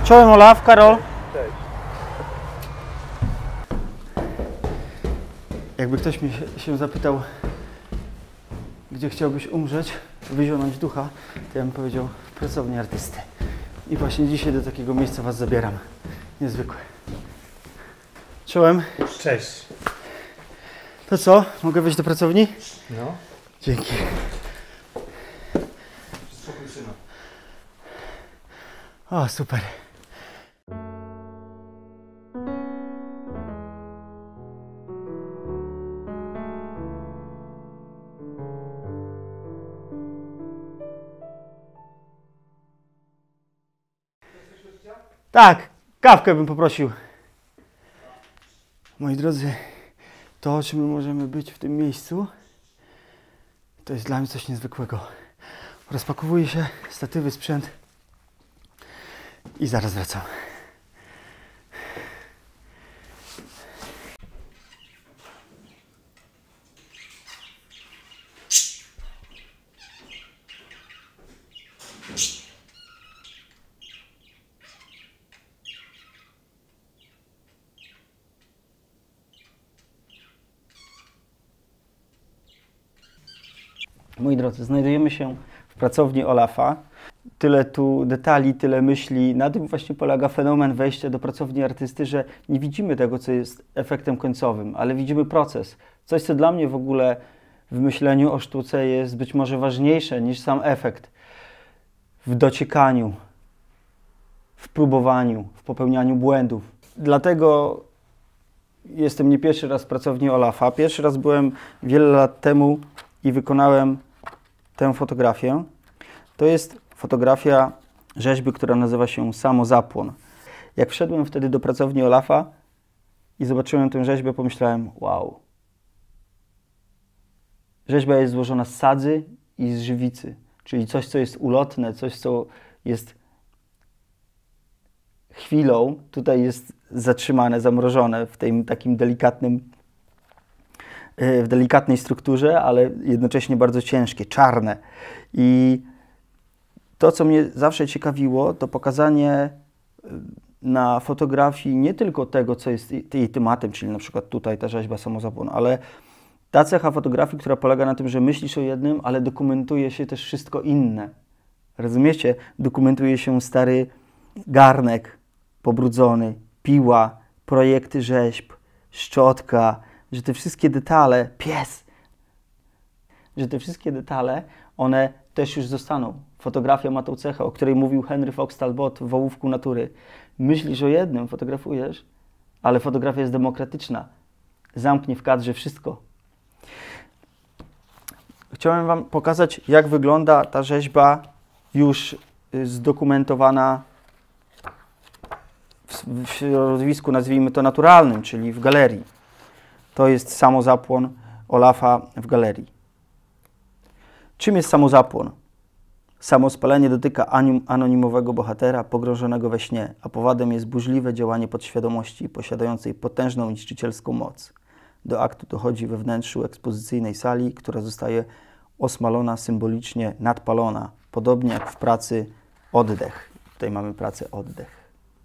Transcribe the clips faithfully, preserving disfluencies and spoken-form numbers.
Czołem Olaf, Karol. Cześć. Jakby ktoś mnie się zapytał, gdzie chciałbyś umrzeć, wyzionąć ducha, to ja bym powiedział w pracowni artysty. I właśnie dzisiaj do takiego miejsca was zabieram. Niezwykłe. Czołem. Cześć. To co? Mogę wejść do pracowni? No. Dzięki. Spokój syna. O, super. Tak, kawkę bym poprosił. Moi drodzy, to o czym my możemy być w tym miejscu, to jest dla mnie coś niezwykłego. Rozpakowuje się statywy, sprzęt i zaraz wracam. Moi drodzy, znajdujemy się w pracowni Olafa. Tyle tu detali, tyle myśli. Na tym właśnie polega fenomen wejścia do pracowni artysty, że nie widzimy tego, co jest efektem końcowym, ale widzimy proces. Coś, co dla mnie w ogóle w myśleniu o sztuce jest być może ważniejsze niż sam efekt. W dociekaniu, w próbowaniu, w popełnianiu błędów. Dlatego jestem nie pierwszy raz w pracowni Olafa. Pierwszy raz byłem wiele lat temu i wykonałem tę fotografię. To jest fotografia rzeźby, która nazywa się Samozapłon. Jak wszedłem wtedy do pracowni Olafa i zobaczyłem tę rzeźbę, pomyślałem, wow. Rzeźba jest złożona z sadzy i z żywicy, czyli coś, co jest ulotne, coś, co jest chwilą, tutaj jest zatrzymane, zamrożone w tym takim delikatnym w delikatnej strukturze, ale jednocześnie bardzo ciężkie, czarne. I to, co mnie zawsze ciekawiło, to pokazanie na fotografii nie tylko tego, co jest jej tematem, czyli na przykład tutaj ta rzeźba Samozapłon, ale ta cecha fotografii, która polega na tym, że myślisz o jednym, ale dokumentuje się też wszystko inne. Rozumiecie? Dokumentuje się stary garnek pobrudzony, piła, projekty rzeźb, szczotka, że te wszystkie detale, pies, że te wszystkie detale, one też już zostaną. Fotografia ma tą cechę, o której mówił Henry Fox Talbot w Ołówku Natury. Myślisz o jednym, fotografujesz, ale fotografia jest demokratyczna. Zamknie w kadrze wszystko. Chciałem wam pokazać, jak wygląda ta rzeźba już zdokumentowana w, w środowisku, nazwijmy to naturalnym, czyli w galerii. To jest Samozapłon Olafa w galerii. Czym jest samozapłon? Samospalenie dotyka anonimowego bohatera pogrążonego we śnie, a powodem jest burzliwe działanie podświadomości posiadającej potężną niszczycielską moc. Do aktu dochodzi we wnętrzu ekspozycyjnej sali, która zostaje osmalona, symbolicznie nadpalona, podobnie jak w pracy Oddech. Tutaj mamy pracę Oddech.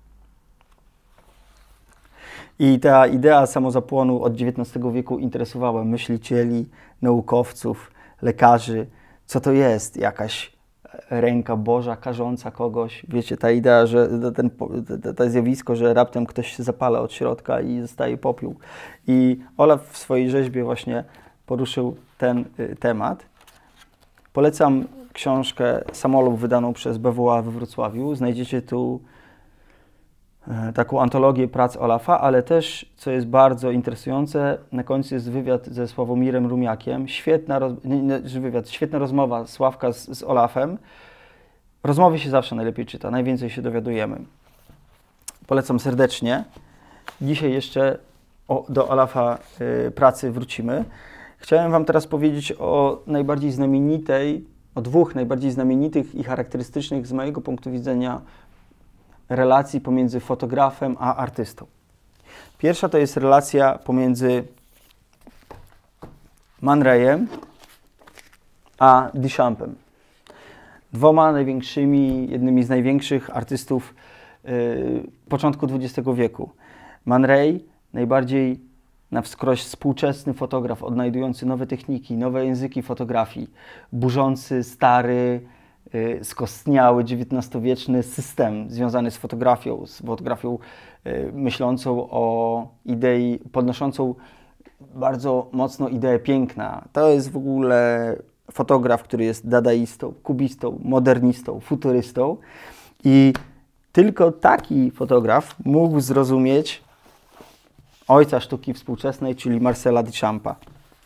I ta idea samozapłonu od dziewiętnastego wieku interesowała myślicieli, naukowców, lekarzy. Co to jest? Jakaś ręka Boża karząca kogoś? Wiecie, ta idea, że ten, to zjawisko, że raptem ktoś się zapala od środka i zostaje popiół. I Olaf w swojej rzeźbie właśnie poruszył ten y, temat. Polecam książkę Samolub wydaną przez B W A we Wrocławiu. Znajdziecie tu taką antologię prac Olafa, ale też, co jest bardzo interesujące, na końcu jest wywiad ze Sławomirem Rumiakiem. Świetna, roz... nie, nie, wywiad, świetna rozmowa Sławka z, z Olafem. Rozmowy się zawsze najlepiej czyta, najwięcej się dowiadujemy. Polecam serdecznie. Dzisiaj jeszcze o, do Olafa y, pracy wrócimy. Chciałem wam teraz powiedzieć o najbardziej znamienitej, o dwóch najbardziej znamienitych i charakterystycznych z mojego punktu widzenia relacji pomiędzy fotografem a artystą. Pierwsza to jest relacja pomiędzy Man Rayem a Duchampem. Dwoma największymi, jednymi z największych artystów yy, początku dwudziestego wieku. Man Ray, najbardziej na wskroś współczesny fotograf, odnajdujący nowe techniki, nowe języki fotografii, burzący stary, yy, skostniały, dziewiętnastowieczny system związany z fotografią, z fotografią yy, myślącą o idei, podnoszącą bardzo mocno ideę piękna. To jest w ogóle fotograf, który jest dadaistą, kubistą, modernistą, futurystą i tylko taki fotograf mógł zrozumieć ojca sztuki współczesnej, czyli Marcela Duchampa.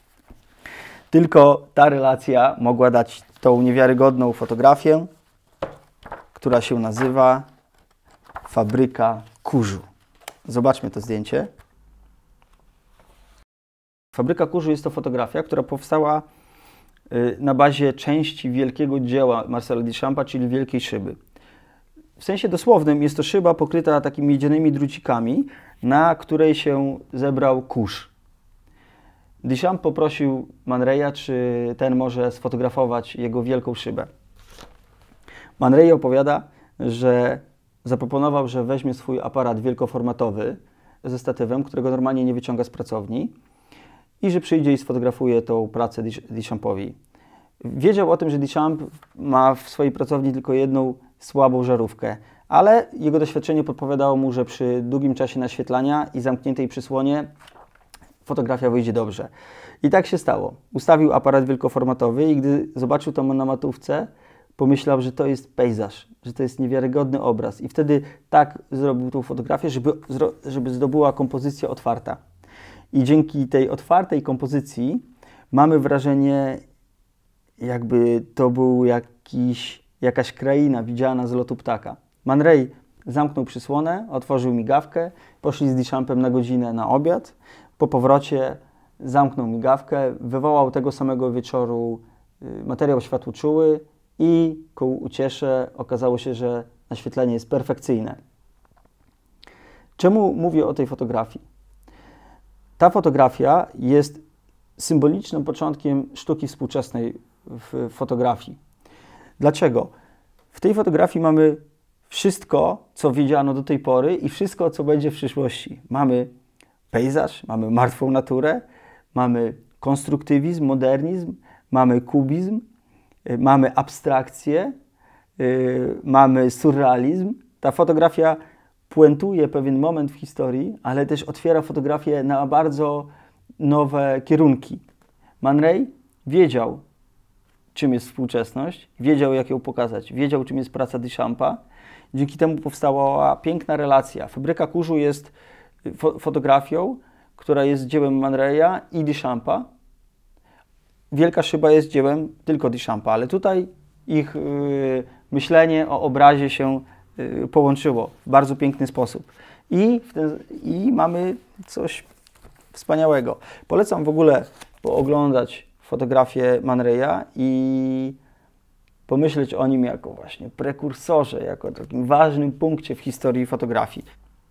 Tylko ta relacja mogła dać tą niewiarygodną fotografię, która się nazywa Fabryka kurzu. Zobaczmy to zdjęcie. Fabryka kurzu jest to fotografia, która powstała na bazie części wielkiego dzieła Marcela Duchampa, czyli Wielkiej Szyby. W sensie dosłownym jest to szyba pokryta takimi miedzianymi drucikami, na której się zebrał kurz. Duchamp poprosił Man Raya, czy ten może sfotografować jego wielką szybę. Man Ray opowiada, że zaproponował, że weźmie swój aparat wielkoformatowy ze statywem, którego normalnie nie wyciąga z pracowni, i że przyjdzie i sfotografuje tą pracę Duchampowi. Wiedział o tym, że Duchamp ma w swojej pracowni tylko jedną słabą żarówkę, ale jego doświadczenie podpowiadało mu, że przy długim czasie naświetlania i zamkniętej przysłonie fotografia wyjdzie dobrze. I tak się stało. Ustawił aparat wielkoformatowy i gdy zobaczył to na matówce, pomyślał, że to jest pejzaż, że to jest niewiarygodny obraz. I wtedy tak zrobił tą fotografię, żeby, żeby zdobyła kompozycja otwarta. I dzięki tej otwartej kompozycji mamy wrażenie, jakby to był jakiś, jakaś kraina widziana z lotu ptaka. Man Ray zamknął przysłonę, otworzył migawkę, poszli z Duchampem na godzinę na obiad. Po powrocie zamknął migawkę, wywołał tego samego wieczoru materiał światłoczuły i ku uciesze okazało się, że naświetlenie jest perfekcyjne. Czemu mówię o tej fotografii? Ta fotografia jest symbolicznym początkiem sztuki współczesnej w fotografii. Dlaczego? W tej fotografii mamy wszystko, co wiedziano do tej pory i wszystko, co będzie w przyszłości. Mamy pejzaż, mamy martwą naturę, mamy konstruktywizm, modernizm, mamy kubizm, mamy abstrakcję, yy, mamy surrealizm. Ta fotografia puentuje pewien moment w historii, ale też otwiera fotografię na bardzo nowe kierunki. Man Ray wiedział, czym jest współczesność, wiedział, jak ją pokazać, wiedział, czym jest praca Duchampa. Dzięki temu powstała piękna relacja. Fabryka kurzu jest fo fotografią, która jest dziełem Man Raya i Duchampa. Wielka szyba jest dziełem tylko Duchampa, ale tutaj ich yy, myślenie o obrazie się yy, połączyło w bardzo piękny sposób. I, w ten, I mamy coś wspaniałego. Polecam w ogóle pooglądać fotografię Man Raya i pomyśleć o nim jako właśnie prekursorze, jako takim ważnym punkcie w historii fotografii.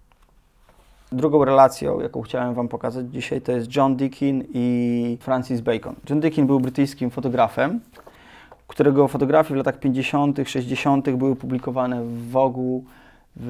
Drugą relacją, jaką chciałem Wam pokazać dzisiaj, to jest John Deakin i Francis Bacon. John Deakin był brytyjskim fotografem, którego fotografie w latach pięćdziesiątych, sześćdziesiątych były publikowane w Vogue, w,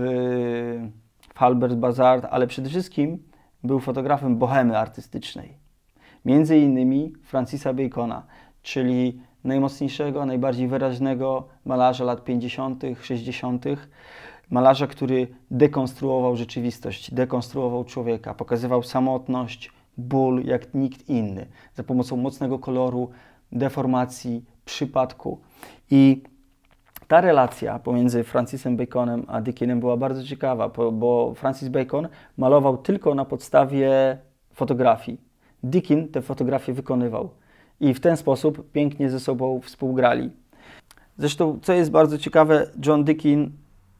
w Albert Bazaar, ale przede wszystkim był fotografem bohemy artystycznej. Między innymi Francisa Bacona, czyli najmocniejszego, najbardziej wyraźnego malarza lat pięćdziesiątych, sześćdziesiątych. Malarza, który dekonstruował rzeczywistość, dekonstruował człowieka, pokazywał samotność, ból jak nikt inny, za pomocą mocnego koloru, deformacji, przypadku. I ta relacja pomiędzy Francisem Baconem a Deakinem była bardzo ciekawa, bo Francis Bacon malował tylko na podstawie fotografii. Deakin te fotografie wykonywał i w ten sposób pięknie ze sobą współgrali. Zresztą, co jest bardzo ciekawe, John Deakin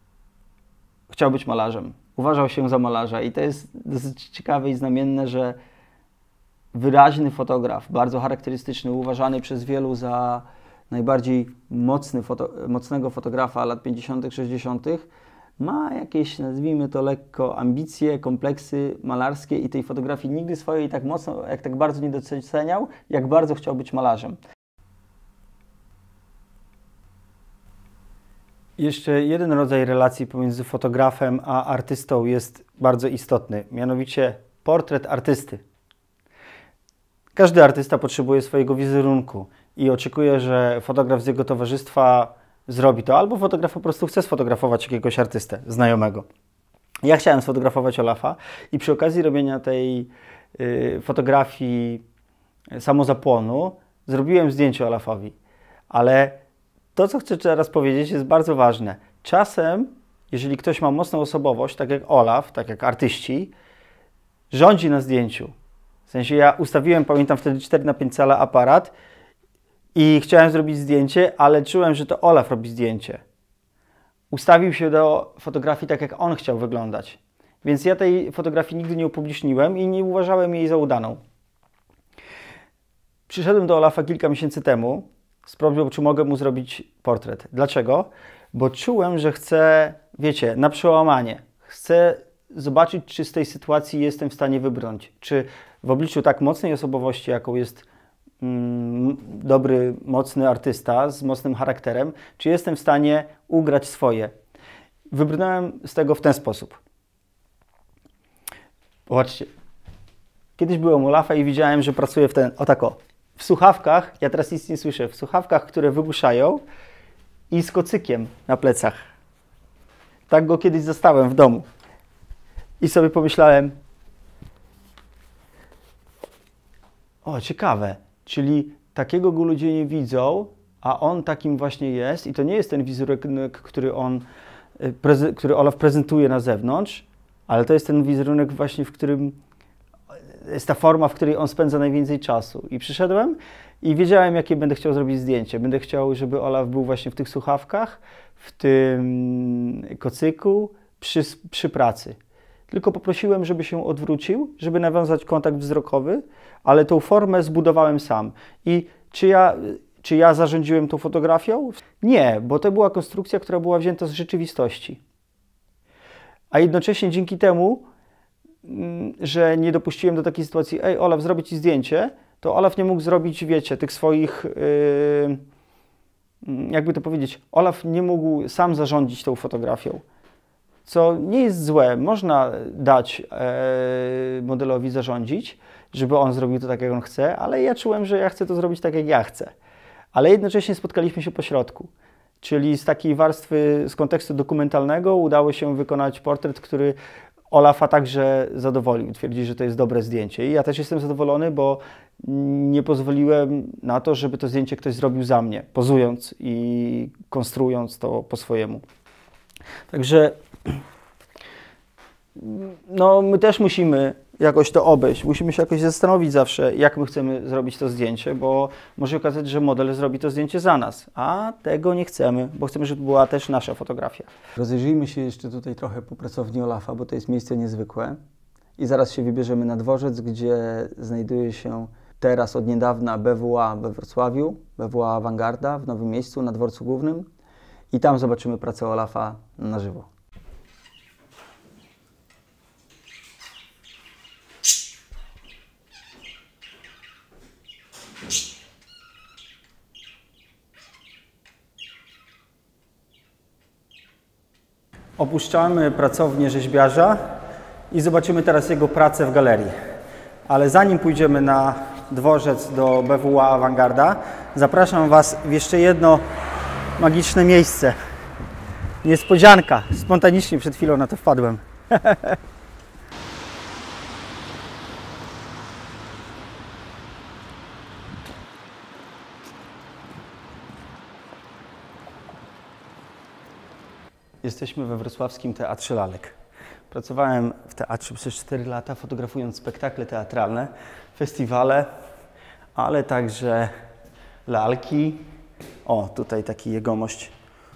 chciał być malarzem. Uważał się za malarza i to jest dosyć ciekawe i znamienne, że wyraźny fotograf, bardzo charakterystyczny, uważany przez wielu za najbardziej mocny foto, mocnego fotografa lat pięćdziesiątych, sześćdziesiątych, ma jakieś, nazwijmy to lekko, ambicje, kompleksy malarskie i tej fotografii nigdy swojej tak mocno, jak tak bardzo nie doceniał, jak bardzo chciał być malarzem. Jeszcze jeden rodzaj relacji pomiędzy fotografem a artystą jest bardzo istotny, mianowicie portret artysty. Każdy artysta potrzebuje swojego wizerunku i oczekuje, że fotograf z jego towarzystwa zrobi to, albo fotograf po prostu chce sfotografować jakiegoś artystę znajomego. Ja chciałem sfotografować Olafa i przy okazji robienia tej y, fotografii samozapłonu zrobiłem zdjęcie Olafowi, ale to, co chcę teraz powiedzieć, jest bardzo ważne. Czasem, jeżeli ktoś ma mocną osobowość, tak jak Olaf, tak jak artyści, rządzi na zdjęciu. W sensie ja ustawiłem, pamiętam wtedy cztery na pięć cala aparat i chciałem zrobić zdjęcie, ale czułem, że to Olaf robi zdjęcie. Ustawił się do fotografii tak, jak on chciał wyglądać. Więc ja tej fotografii nigdy nie upubliczniłem i nie uważałem jej za udaną. Przyszedłem do Olafa kilka miesięcy temu z prośbą, czy mogę mu zrobić portret. Dlaczego? Bo czułem, że chcę, wiecie, na przełamanie. Chcę zobaczyć, czy z tej sytuacji jestem w stanie wybrnąć. Czy w obliczu tak mocnej osobowości, jaką jest mm, dobry, mocny artysta z mocnym charakterem, czy jestem w stanie ugrać swoje. Wybrnąłem z tego w ten sposób. Popatrzcie. Kiedyś byłem u Olafa i widziałem, że pracuje w ten, o tak o, w słuchawkach, ja teraz nic nie słyszę, w słuchawkach, które wygłuszają i z kocykiem na plecach. Tak go kiedyś zastałem w domu. I sobie pomyślałem, o, ciekawe, czyli takiego go ludzie nie widzą, a on takim właśnie jest i to nie jest ten wizerunek, który on, który Olaf prezentuje na zewnątrz, ale to jest ten wizerunek właśnie, w którym jest ta forma, w której on spędza najwięcej czasu. I przyszedłem i wiedziałem, jakie będę chciał zrobić zdjęcie. Będę chciał, żeby Olaf był właśnie w tych słuchawkach, w tym kocyku, przy, przy pracy. Tylko poprosiłem, żeby się odwrócił, żeby nawiązać kontakt wzrokowy, ale tą formę zbudowałem sam. I czy ja, czy ja zarządziłem tą fotografią? Nie, bo to była konstrukcja, która była wzięta z rzeczywistości. A jednocześnie dzięki temu, że nie dopuściłem do takiej sytuacji, ej, Olaf, zrobię ci zdjęcie, to Olaf nie mógł zrobić, wiecie, tych swoich, yy, jakby to powiedzieć, Olaf nie mógł sam zarządzić tą fotografią. Co nie jest złe, można dać e, modelowi zarządzić, żeby on zrobił to tak, jak on chce, ale ja czułem, że ja chcę to zrobić tak, jak ja chcę. Ale jednocześnie spotkaliśmy się po środku, czyli z takiej warstwy, z kontekstu dokumentalnego udało się wykonać portret, który Olafa także zadowolił. Twierdzi, że to jest dobre zdjęcie. I ja też jestem zadowolony, bo nie pozwoliłem na to, żeby to zdjęcie ktoś zrobił za mnie, pozując i konstruując to po swojemu. Także no, my też musimy jakoś to obejść. Musimy się jakoś zastanowić zawsze, jak my chcemy zrobić to zdjęcie, bo może okazać, że model zrobi to zdjęcie za nas, a tego nie chcemy, bo chcemy, żeby była też nasza fotografia. Rozejrzyjmy się jeszcze tutaj trochę po pracowni Olafa, bo to jest miejsce niezwykłe. I zaraz się wybierzemy na dworzec, gdzie znajduje się teraz od niedawna B W A we Wrocławiu, B W A Awangarda w nowym miejscu na dworcu głównym. I tam zobaczymy pracę Olafa na żywo. Opuszczamy pracownię rzeźbiarza i zobaczymy teraz jego pracę w galerii. Ale zanim pójdziemy na dworzec do B W A Awangarda, zapraszam Was w jeszcze jedno magiczne miejsce. Niespodzianka. Spontanicznie przed chwilą na to wpadłem. Jesteśmy we wrocławskim Teatrze Lalek. Pracowałem w teatrze przez cztery lata, fotografując spektakle teatralne, festiwale, ale także lalki. O, tutaj taki jegomość.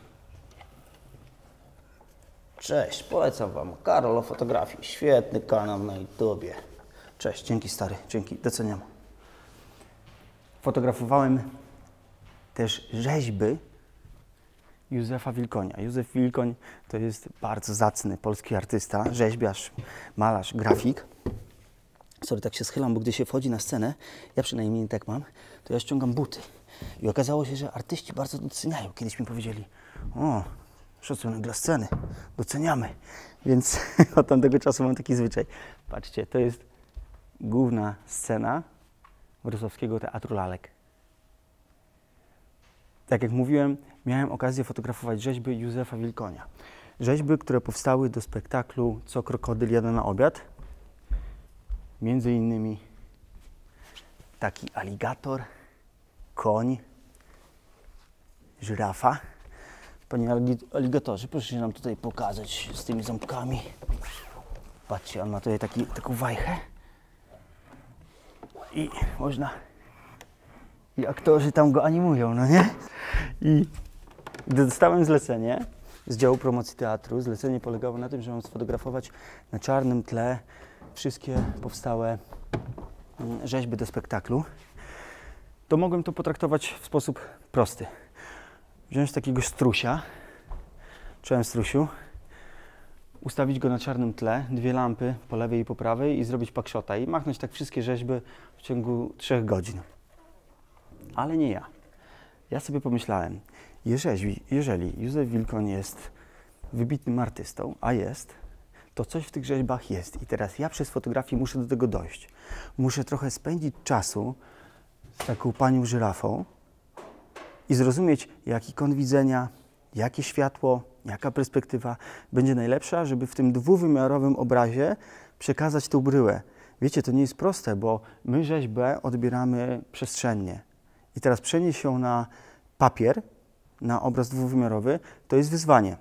Cześć, polecam Wam Karol o fotografii. Świetny kanał na YouTubie. Cześć, dzięki stary, dzięki, doceniam. Fotografowałem też rzeźby Józefa Wilkonia. Józef Wilkoń to jest bardzo zacny polski artysta, rzeźbiarz, malarz, grafik. Sorry, tak się schylam, bo gdy się wchodzi na scenę, ja przynajmniej tak mam, to ja ściągam buty. I okazało się, że artyści bardzo doceniają. Kiedyś mi powiedzieli, o, Szacunek dla sceny. Doceniamy. Więc od tamtego czasu mam taki zwyczaj. Patrzcie, to jest główna scena Wrocławskiego Teatru Lalek. Tak jak mówiłem, miałem okazję fotografować rzeźby Józefa Wilkonia. Rzeźby, które powstały do spektaklu Co krokodyl jada na obiad. Między innymi taki aligator, koń, żyrafa. Panie aligatorze, proszę się nam tutaj pokazać z tymi ząbkami. Patrzcie, on ma tutaj taki, taką wajchę. I można... I aktorzy tam go animują, no nie? I gdy dostałem zlecenie z działu promocji teatru, zlecenie polegało na tym, że mam sfotografować na czarnym tle wszystkie powstałe rzeźby do spektaklu, to mogłem to potraktować w sposób prosty. Wziąć takiego strusia, czołem strusiu, ustawić go na czarnym tle, dwie lampy po lewej i po prawej i zrobić pakszota i machnąć tak wszystkie rzeźby w ciągu trzech godzin. Ale nie ja. Ja sobie pomyślałem, jeżeli, jeżeli Józef Wilkoń jest wybitnym artystą, a jest, to coś w tych rzeźbach jest. I teraz ja przez fotografię muszę do tego dojść. Muszę trochę spędzić czasu z taką panią żyrafą i zrozumieć, jaki kąt widzenia, jakie światło, jaka perspektywa będzie najlepsza, żeby w tym dwuwymiarowym obrazie przekazać tą bryłę. Wiecie, to nie jest proste, bo my rzeźbę odbieramy przestrzennie. I teraz przenieść ją na papier, na obraz dwuwymiarowy, to jest wyzwanie.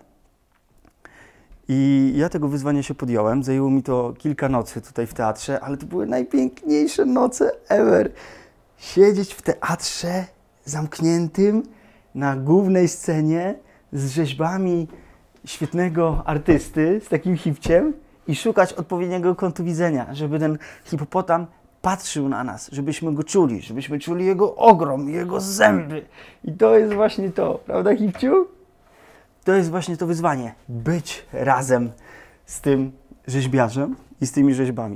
I ja tego wyzwania się podjąłem. Zajęło mi to kilka nocy tutaj w teatrze, ale to były najpiękniejsze noce ever. Siedzieć w teatrze zamkniętym na głównej scenie z rzeźbami świetnego artysty, z takim hipciem i szukać odpowiedniego kątu widzenia, żeby ten hipopotam patrzył na nas, żebyśmy go czuli, żebyśmy czuli jego ogrom, jego zęby. I to jest właśnie to, prawda, hipciu? To jest właśnie to wyzwanie. Być razem z tym rzeźbiarzem i z tymi rzeźbami.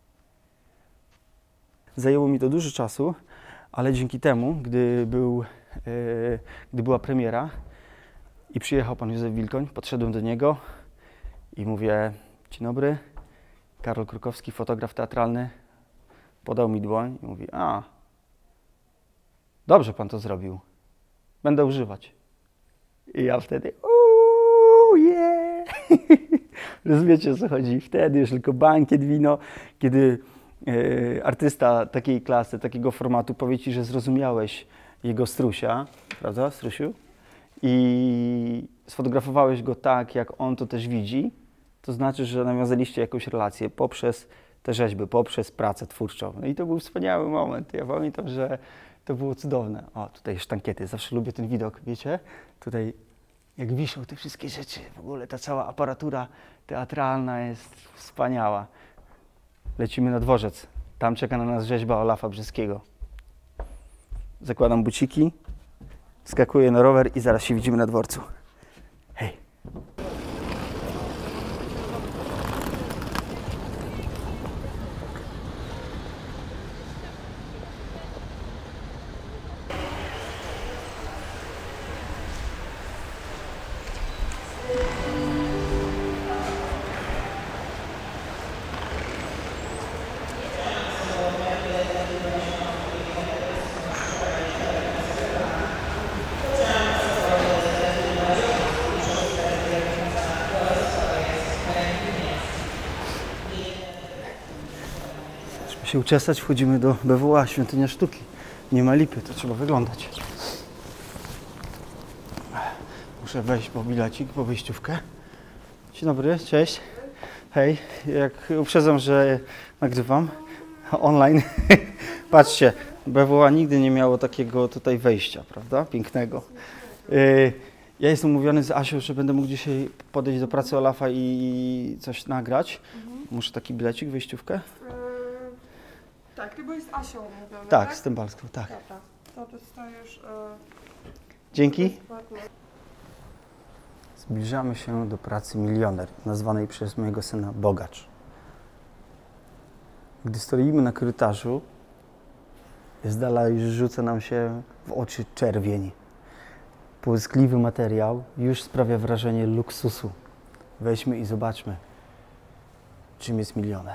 Zajęło mi to dużo czasu, ale dzięki temu, gdy, był, yy, gdy była premiera i przyjechał pan Józef Wilkoń, podszedłem do niego i mówię: dzień dobry, Karol Krukowski, fotograf teatralny. Podał mi dłoń i mówi: a, dobrze pan to zrobił, będę używać. I ja wtedy, uuu, yeah! Rozumiecie, o co chodzi? Wtedy już tylko bankiet, wino, kiedy e, artysta takiej klasy, takiego formatu powie ci, że zrozumiałeś jego strusia, prawda, strusiu? I sfotografowałeś go tak, jak on to też widzi, to znaczy, że nawiązaliście jakąś relację poprzez te rzeźby, poprzez pracę twórczą. No i to był wspaniały moment. Ja pamiętam, że to było cudowne. O, tutaj sztankiety. Zawsze lubię ten widok, wiecie? Tutaj jak wiszą te wszystkie rzeczy. W ogóle ta cała aparatura teatralna jest wspaniała. Lecimy na dworzec. Tam czeka na nas rzeźba Olafa Brzeskiego. Zakładam buciki, skakuję na rower i zaraz się widzimy na dworcu. Hej! Się uczesać, wchodzimy do B W A, Świątynia Sztuki. Nie ma lipy, to trzeba wyglądać. Muszę wejść po bilecik, po wyjściówkę. Dzień dobry, cześć. Hej, jak uprzedzam, że nagrywam online. Patrzcie, B W A nigdy nie miało takiego tutaj wejścia, prawda? Pięknego. Ja jestem umówiony z Asią, że będę mógł dzisiaj podejść do pracy Olafa i coś nagrać. Muszę taki bilecik, wyjściówkę. Tak, ty byłeś z Asią umówiony, Tak, tak? z Tymbalską, tak. Dobra, to dostajesz... Yy, Dzięki. bezpłatnie. Zbliżamy się do pracy Milioner, nazwanej przez mojego syna Bogacz. Gdy stoimy na korytarzu, z dala już rzuca nam się w oczy czerwień. Błyskliwy materiał już sprawia wrażenie luksusu. Weźmy i zobaczmy, czym jest milioner.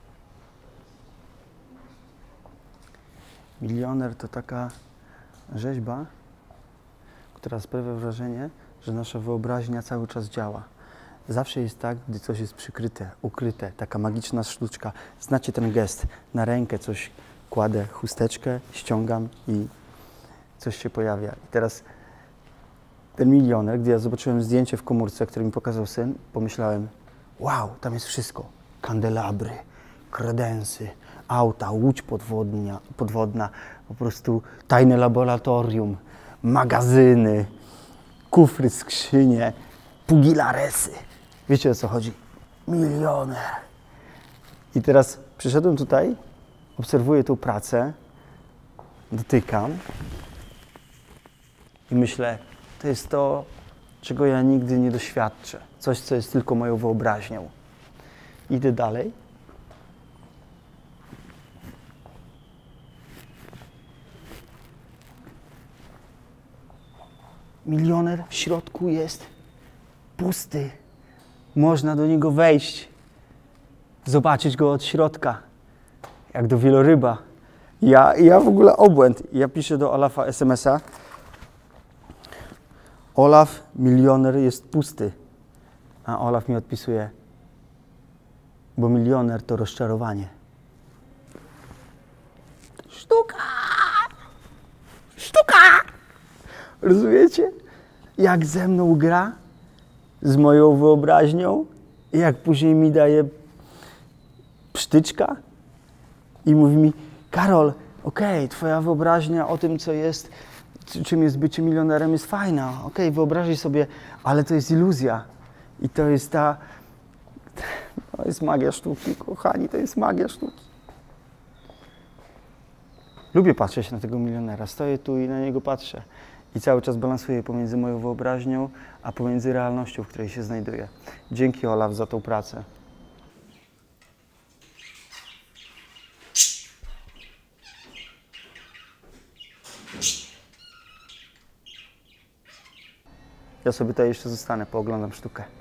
Milioner to taka rzeźba, która sprawia wrażenie, że nasza wyobraźnia cały czas działa. Zawsze jest tak, gdy coś jest przykryte, ukryte, taka magiczna sztuczka. Znacie ten gest, na rękę coś kładę, chusteczkę, ściągam i coś się pojawia. I teraz ten milioner, gdy ja zobaczyłem zdjęcie w komórce, które mi pokazał syn, pomyślałem, wow, tam jest wszystko. Kandelabry, kredensy, auta, łódź podwodnia, podwodna, po prostu tajne laboratorium, magazyny, kufry, skrzynie, pugilaresy. Wiecie, o co chodzi? Milioner. I teraz przyszedłem tutaj, obserwuję tą pracę, dotykam i myślę, to jest to, czego ja nigdy nie doświadczę. Coś, co jest tylko moją wyobraźnią. Idę dalej. Milioner w środku jest pusty. Można do niego wejść, zobaczyć go od środka, jak do wieloryba. Ja, ja w ogóle obłęd. Ja piszę do Olafa es em es a. Olaf, milioner jest pusty. A Olaf mi odpisuje, bo milioner to rozczarowanie. Sztuka! Sztuka! Rozumiecie? Jak ze mną gra, z moją wyobraźnią, i jak później mi daje psztyczka i mówi mi, Karol, okej, okay, twoja wyobraźnia o tym, co jest, czym jest bycie milionerem, jest fajna. Okej, okay, wyobraź sobie, ale to jest iluzja. I to jest ta... To jest magia sztuki, kochani, to jest magia sztuki. Lubię patrzeć na tego milionera. Stoję tu i na niego patrzę. I cały czas balansuję pomiędzy moją wyobraźnią, a pomiędzy realnością, w której się znajduję. Dzięki, Olaf, za tą pracę. Ja sobie tutaj jeszcze zostanę, pooglądam sztukę.